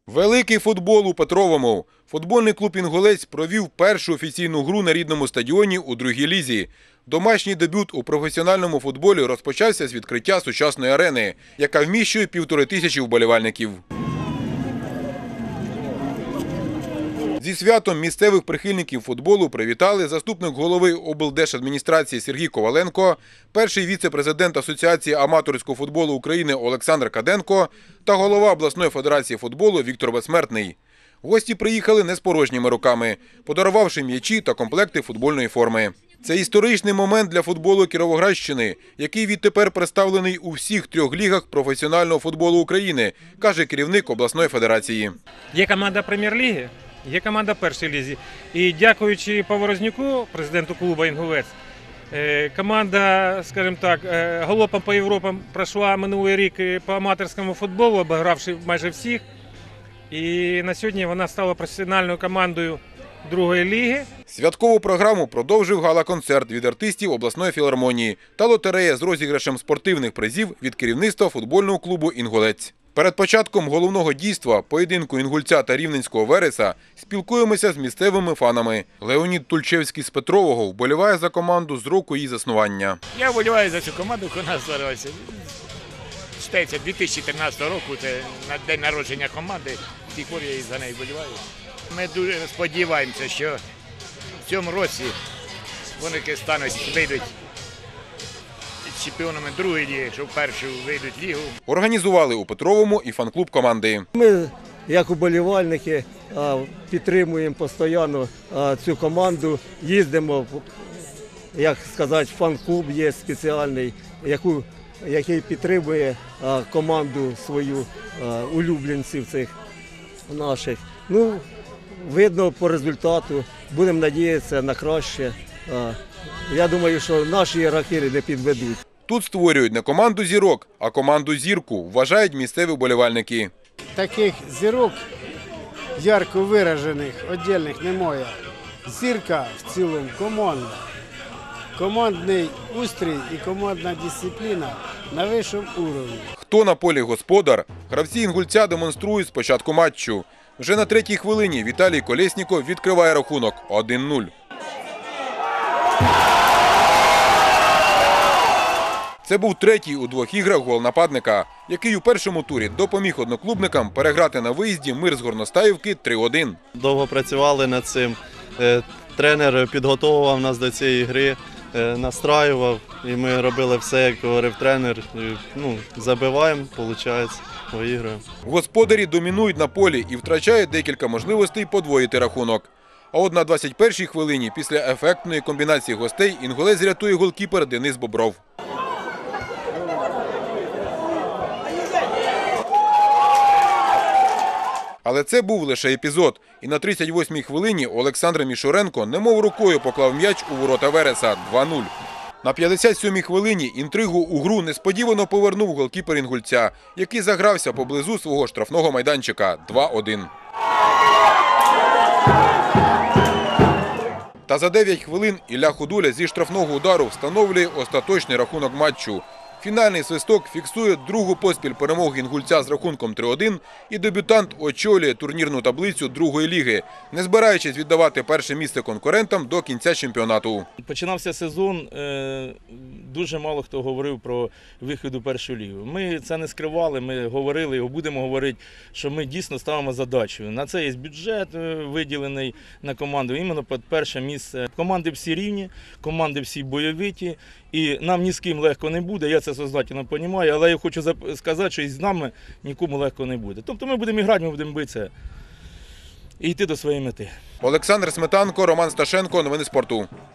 Великий футбол у Петровому. Футбольний клуб «Інгулець» провів першу офіційну гру на рідному стадіоні у другій лізі. Домашній дебют у професіональному футболі розпочався з відкриття сучасної арени, яка вміщує 1500 вболівальників. Зі святом місцевих прихильників футболу привітали заступник голови облдержадміністрації Сергій Коваленко, перший віце-президент Асоціації аматорського футболу України Олександр Каденко та голова обласної федерації футболу Віктор Безсмертний. Гості приїхали не з порожніми руками, подарувавши м'ячі та комплекти футбольної форми. Це історичний момент для футболу Кіровоградщини, який відтепер представлений у всіх 3 лігах професіонального футболу України, каже керівник обласної федерації. Є команда прем'єр-ліги, є команда першої лізі. І дякуючи Поворознюку, президенту клубу «Інгулець», команда, скажімо так, галопом по Європам пройшла минулий рік по аматорському футболу, обігравши майже всіх. І на сьогодні вона стала професіональною командою другої ліги. Святкову програму продовжив гала-концерт від артистів обласної філармонії та лотерея з розіграшем спортивних призів від керівництва футбольного клубу «Інгулець». Перед початком головного дійства, поєдинку «Інгульця» та рівненського «Вереса», спілкуємося з місцевими фанами. Леонід Тульчевський з Петрового вболіває за команду з року її заснування. Я вболіваю за цю команду, яка нас старалася. Читається 2013 року, це на день народження команди, з тих пор я і за неї вболіваю. Ми дуже сподіваємося, що в цьому році вони вийдуть чемпіонами другої ліги, що в першу вийдуть лігу. Організували у Петровому і фан-клуб команди. Ми, як уболівальники, підтримуємо постійно цю команду, їздимо, як сказати, фан-клуб є спеціальний, який підтримує команду свою, улюбленців цих наших. Ну, видно по результату, будемо сподіватися на краще. Я думаю, що наші ігроки не підведуть. Тут створюють не команду зірок, а команду зірку, вважають місцеві вболівальники. Таких зірок, ярко виражених, віддільних немає. Зірка в цілому команда. Командний устрій і командна дисципліна на вищому рівні. Хто на полі господар? Гравці «Інгульця» демонструють з початку матчу. Вже на 3-й хвилині Віталій Колєсніков відкриває рахунок 1-0. Це був 3-й у 2 іграх гол нападника, який у першому турі допоміг одноклубникам переграти на виїзді «Мир» з Горностаївки 3-1. Довго працювали над цим. Тренер підготовував нас до цієї гри, настраював, і ми робили все, як говорив тренер. Забиваємо, виходить, виіграємо. Господарі домінують на полі і втрачають декілька можливостей подвоїти рахунок. А от на 21-й хвилині після ефектної комбінації гостей «Інгулець» рятує голкіпер Денис Бобров. Але це був лише епізод. І на 38-й хвилині Олександр Мішуренко немов рукою поклав м'яч у ворота «Вереса» 2-0. На 57-й хвилині інтригу у гру несподівано повернув голкіпер «Інгульця», який загрався поблизу свого штрафного майданчика 2-1. Та за 9 хвилин Ілля Худуля зі штрафного удару встановлює остаточний рахунок матчу. Фінальний свисток фіксує другу поспіль перемогу «Інгульця» з рахунком 3-1, і дебютант очолює турнірну таблицю другої ліги, не збираючись віддавати перше місце конкурентам до кінця чемпіонату. Починався сезон, дуже мало хто говорив про вихід у першу лігу. Ми це не скривали, ми говорили і будемо говорити, що ми дійсно ставимо задачу. На це є бюджет виділений на команду, іменно під перше місце. Команди всі рівні, команди всі бойовиті, і нам ні з ким легко не буде, я це сознательно розумію, але я хочу сказати, що із нами нікому легко не буде. Тобто ми будемо грати, ми будемо битися і йти до своєї мети. Олександр Сметанко, Роман Сташенко. Новини спорту.